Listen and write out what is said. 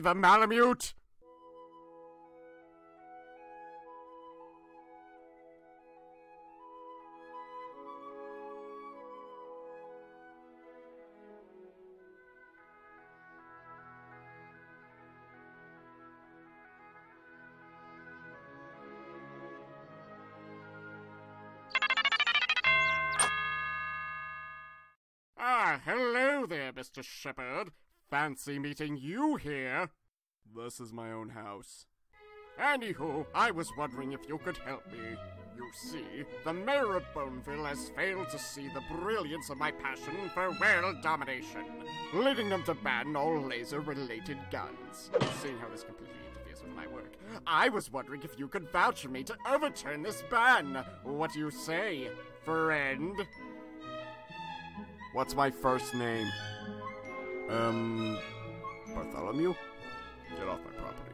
the Malamute! Ah, hello there, Mr. Shepherd. Fancy meeting you here. This is my own house. Anywho, I was wondering if you could help me. You see, the mayor of Boneville has failed to see the brilliance of my passion for world domination, leading them to ban all laser-related guns. Seeing how this completely interferes with my work, I was wondering if you could vouch for me to overturn this ban. What do you say, friend? What's my first name? Bartholomew? Get off my property.